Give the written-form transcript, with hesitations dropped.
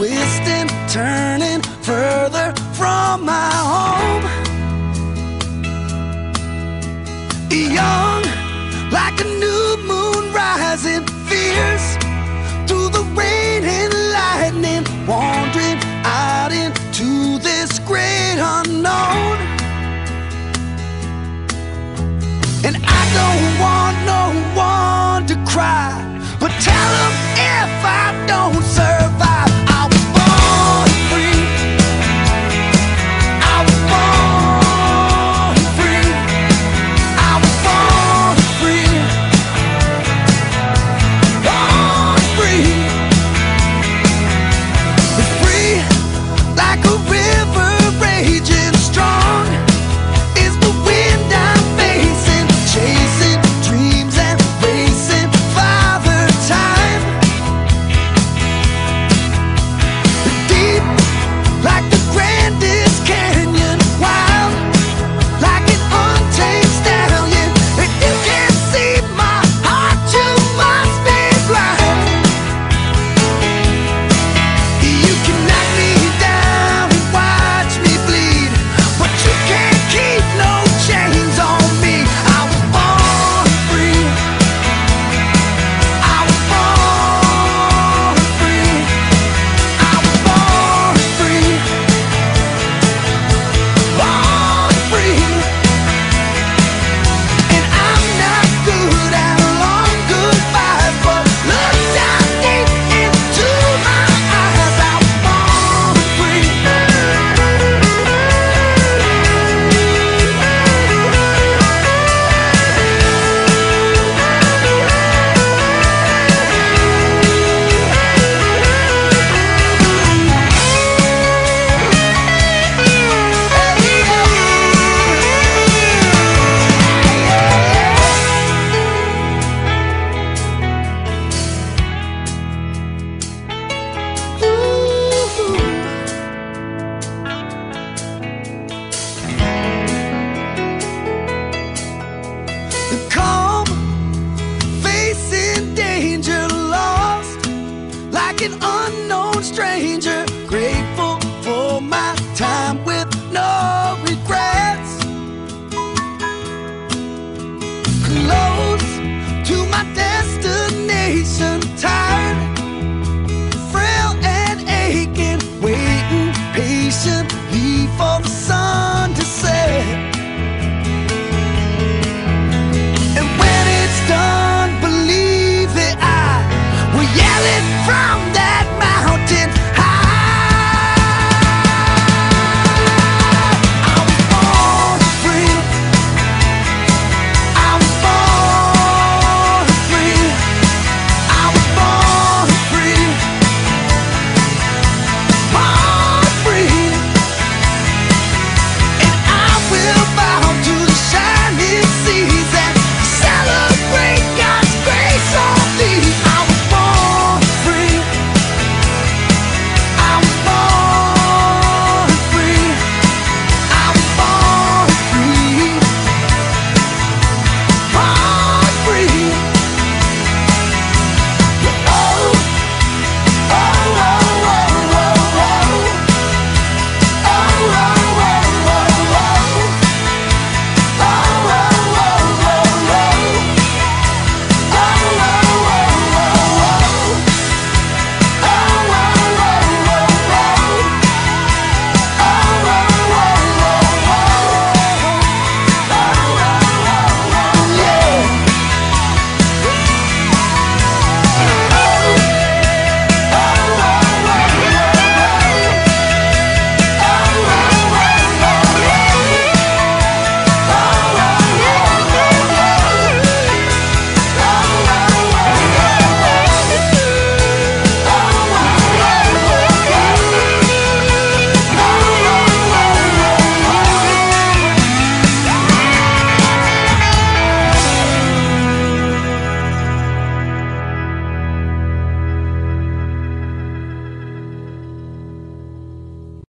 twisting, turning further from my home. Young, like a new moon rising, fierce through the rain and lightning, wandering out into this great unknown. And I don't want no one to cry, but tell them if I don't survive, I was born free. I was born free. I was born free. Born free. Free like a river raging strong is the wind I'm facing, chasing dreams and racing Father Time. Deep like the grandest canyon, wild like an untamed stallion. If you can't see my heart, you must be blind. You can knock me down and watch me bleed, but you can't keep no chains on me. I was born free. I was born free. I was born free. Born free. And I'm not good at long goodbyes, but look down deep into my eyes. I was born free. Calm, facing danger, lost like an unknown stranger.